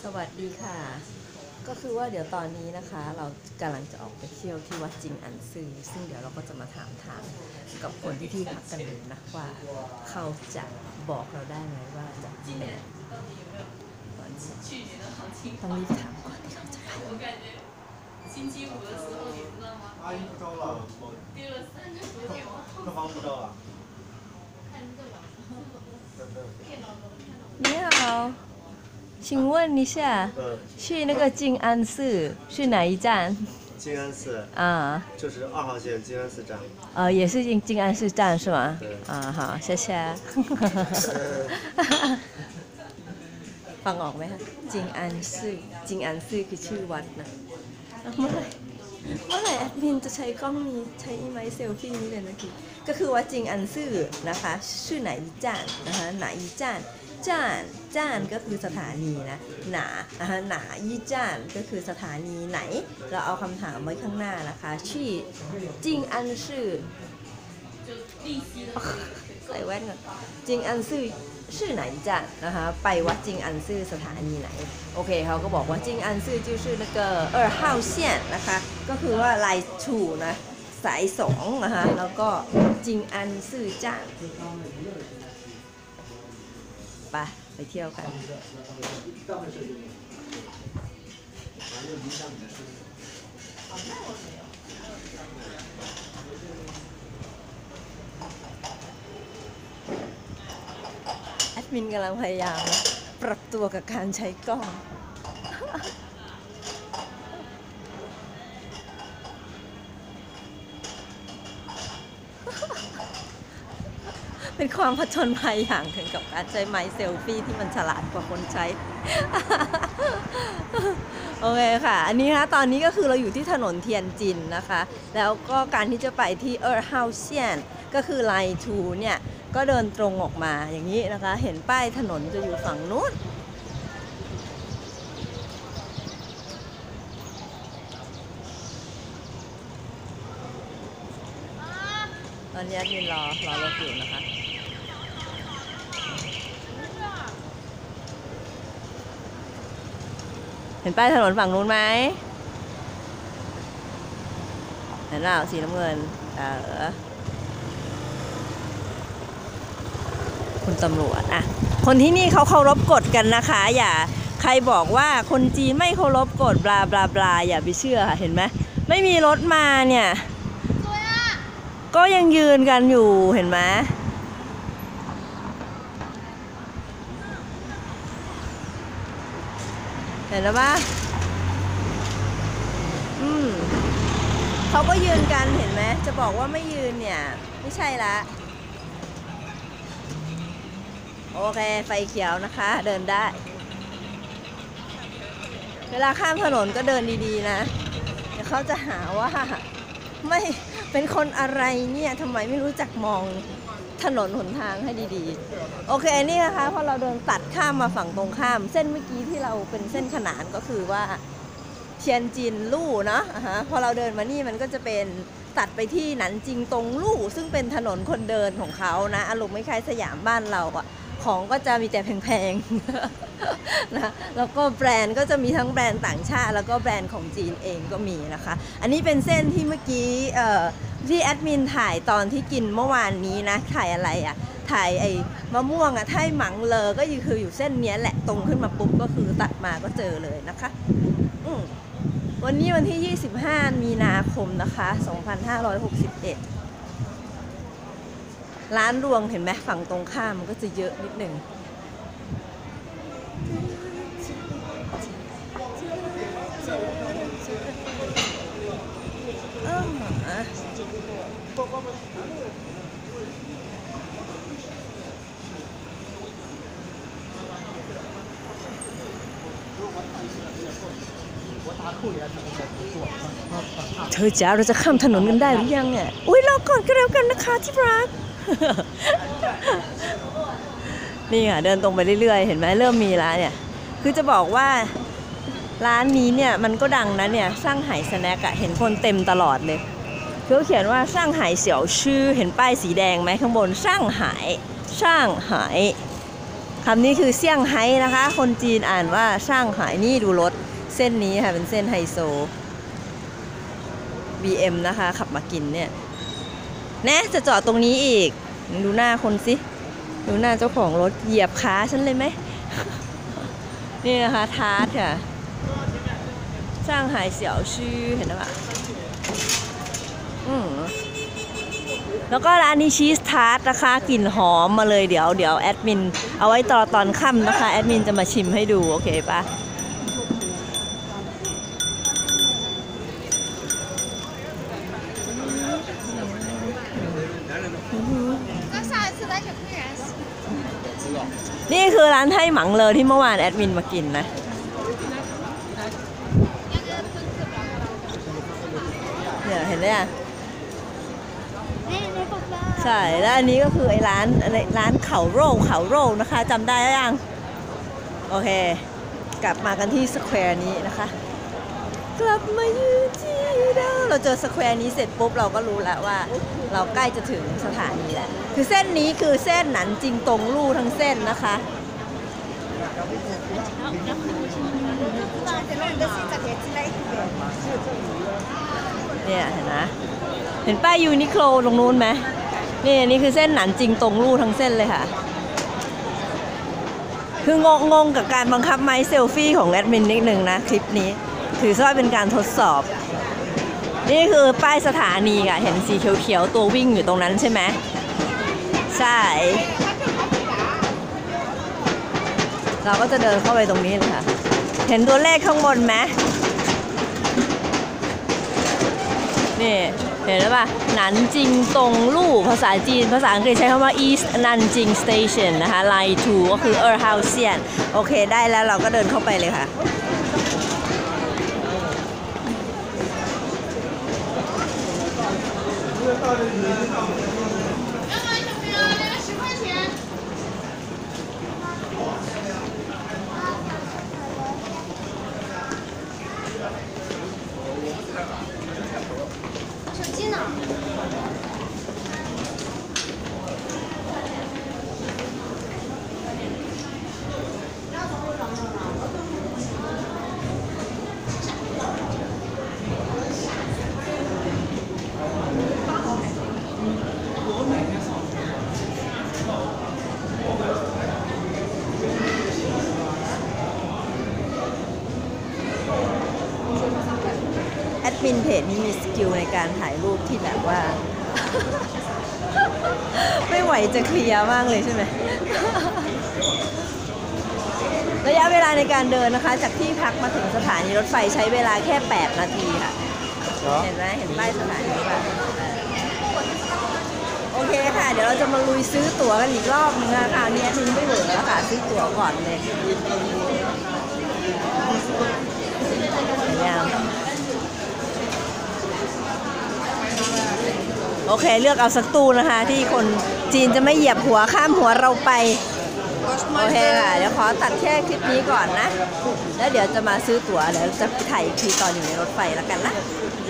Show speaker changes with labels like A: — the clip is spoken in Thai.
A: สวัสดีค่ะก็คือว่าเดี๋ยวตอนนี้นะคะเรากำลังจะออกไปเที่ยวที่วัดจิงอันซือซึ่งเดี๋ยวเราก็จะมาถามทางกับคนที่พักกันดูนะว่าเขาจะบอกเราได้ไหมว่าจะเป็นต้องรีบถามก่อนที่เขาจะไป
B: 星期五的时候，你知道吗？阿姨不知道了，我丢了39点。客房不知道啊？看这个。
A: 你好，请问一下，去那个静安寺是哪一站？
C: 静安寺
A: 啊，
C: 就是2号线静安寺站。
A: 也是静安寺站是吗？
C: 对。
A: 啊，好，谢谢。ฟังออกไหมคะจิงอันซื่อคือชื่อวัดนะเมื่อไหร่แอดมินจะใช้กล้องนี้ใช้ไมค์เซลฟี่นี้เลยนะทีก็คือว่าจิงอันซื่อนะคะชื่อไหนจ้านนะคะไหนจ้านจ้านก็คือสถานีนะหนานะคะหนายี่จ้านก็คือสถานีไหนเราเอาคำถามไว้ข้างหน้านะคะชื่อจิงอันซื่อใส่แว่นก่อนจิงอันซื่อชื่อไหนจ้ะนะคะไปวัดจิงอันซื่อสถานีไหนโอเคเขาก็บอกว่าจิงอันซื่อ就是那个2号线นะคะก็คือว่าลายชูนะสาย2นะคะแล้วก็จิงอันซื่อจ้านไปเที่ยวกันแอดมินกำลังพยายามปรับตัวกับการใช้กล้องเป็นความผจญภัยอย่างถึงกับการใช้ไมค์เซลฟี่ที่มันฉลาดกว่าคนใช้ โอเคค่ะอันนี้นะตอนนี้ก็คือเราอยู่ที่ถนนเทียนจินนะคะแล้วก็การที่จะไปที่เฮาเซียนก็คือไลทูเนี่ยก็เดินตรงออกมาอย่างนี้นะคะเห็นป้ายถนนจะอยู่ฝั่งนู้นตอนนี้ยืนรอรถอยู่นะคะเห็นป้ายถนนฝั่งนู้นไหมเห็นเปล่าสีน้ำเงินคุณตำรวจอะคนที่นี่เขาเคารพกฎกันนะคะอย่าใครบอกว่าคนจีนไม่เคารพกฎบลาบลาบลาอย่าไปเชื่อเห็นไหมไม่มีรถมาเนี่ยก็ยังยืนกันอยู่เห็นไหมเห็นแล้วปะเขาก็ยืนกันเห็นไหมจะบอกว่าไม่ยืนเนี่ยไม่ใช่ละโอเคไฟเขียวนะคะเดินได้เวลาข้ามถนนก็เดินดีๆนะเดี๋ยวเขาจะหาว่าไม่เป็นคนอะไรเนี่ยทำไมไม่รู้จักมองถนนหนทางให้ดีๆโอเคนี่นะคะพอเราเดินตัดข้ามมาฝั่งตรงข้ามเส้นเมื่อกี้ที่เราเป็นเส้นขนานก็คือว่าเทียนจินลู่เนาะพอเราเดินมานี่มันก็จะเป็นตัดไปที่หนันจิงตงลู่ซึ่งเป็นถนนคนเดินของเขานะอารมณ์ไม่คล้ายสยามบ้านเราอะของก็จะมีแต่แพงๆนะแล้วก็แบรนด์ก็จะมีทั้งแบรนด์ต่างชาติแล้วก็แบรนด์ของจีนเองก็มีนะคะอันนี้เป็นเส้นที่เมื่อกี้ที่แอดมินถ่ายตอนที่กินเมื่อวานนี้นะถ่ายอะไรอะถ่ายไอ้มะม่วงอะไท่หมังเลอก็คืออยู่เส้นนี้แหละตรงขึ้นมาปุ๊บก็คือตัดมาก็เจอเลยนะคะวันนี้วันที่25 มีนาคมนะคะ2561ร้านรวงเห็นไหมฝั่งตรงข้ามมันก็จะเยอะนิดหนึ่งเธอจ๋าเราจะข้ามถนนกันได้หรือยังเนี่ยอุ้ยรอก่อนก็แล้วกันนะคะที่รัก นี่ค่ะเดินตรงไปเรื่อยๆเห็นไหมเริ่มมีแล้วเนี่ยคือจะบอกว่าร้านนี้เนี่ยมันก็ดังนะเนี่ยช่างไห่สแน็คอะเห็นคนเต็มตลอดเลยเขาเขียนว่าช่างไห่เสี่ยวชื่อเห็นป้ายสีแดงไหมข้างบนช่างไห่คำนี้คือเซี่ยงไฮ้นะคะ คนจีนอ่านว่าช่างหายนี่ดูรถเส้นนี้ค่ะเป็นเส้นไฮโซ BM นะคะขับมากินเนี่ยแน่จะจอดตรงนี้อีกดูหน้าคนสิดูหน้าเจ้าของรถเหยียบขาฉันเลยไหม นี่นะคะทาร์ตค่ะช่างหายเสี่ยวชื่อเห็นไหมคะแล้วก็ร้านนี้ชีสทาร์ตนะคะกลิ่นหอมมาเลยเดี๋ยวแอดมินเอาไว้ตอนค่ำนะคะแอดมินจะมาชิมให้ดูโอเคปะนี่คือร้านไทหมังเลอที่เมื่อวานแอดมินมากินนะเนี่ยเห็นไหมอ่ะใช่แล้วอันนี้ก็คือไอ้ร้านเขาโร่นะคะจำได้ยังโอเคกลับมากันที่สแควร์นี้นะคะกลับมายืนที่เดิมเราเจอสแควร์นี้เสร็จปุ๊บเราก็รู้แล้วว่าเราใกล้จะถึงสถานีแล้วคือเส้นนี้คือเส้นหนันจิงตงลู่ทั้งเส้นนะคะเนี่ยเห็นนะเห็นป้ายยูนิโคลตรงนู้นไหมนี่คือเส้นหนันจิงตงลู่ทั้งเส้นเลยค่ะคืองงกับการบังคับไม้เซลฟี่ของแอดมินนิดนึงนะคลิปนี้ถือว่าเป็นการทดสอบนี่คือป้ายสถานีค่ะเห็นสีเขียวๆตัววิ่งอยู่ตรงนั้นใช่ไหมใช่เราก็จะเดินเข้าไปตรงนี้เลยค่ะเห็นตัวเลขข้างบนไหมนี่เห็นไหมป่ะหนันจิงตงลู่ภาษาจีนภาษาอังกฤษใช้คำว่า East Nanjing Station นะคะ Line 2 ก็คือ ฮาวเซียนโอเคได้แล้วเราก็เดินเข้าไปเลยค่ะแอดมินเพจนี้มีสกิลในการถ่ายรูปที่แบบว่า ไม่ไหวจะเคลียร์มากเลยใช่ไหม ระยะเวลาในการเดินนะคะจากที่พักมาถึงสถานีรถไฟใช้เวลาแค่8 นาทีค่ะเห็นไหมเห็นป้ายสถานีป่ะโอเคค่ะเดี๋ยวเราจะมาลุยซื้อตั๋วกันอีกรอบนึงนะคราวนี้แอดมินไม่เหลือแล้วค่ะซื้อตั๋วก่อนเลยโอเคเลือกเอาสักตู้นะคะที่คนจีนจะไม่เหยียบหัวข้ามหัวเราไปโอเคค่ะเดี๋ยวขอตัดแค่คลิปนี้ก่อนนะแล้วเดี๋ยวจะมาซื้อตั๋วเดี๋ยวจะถ่ายอีกทีตอนอยู่ในรถไฟแล้วกันนะ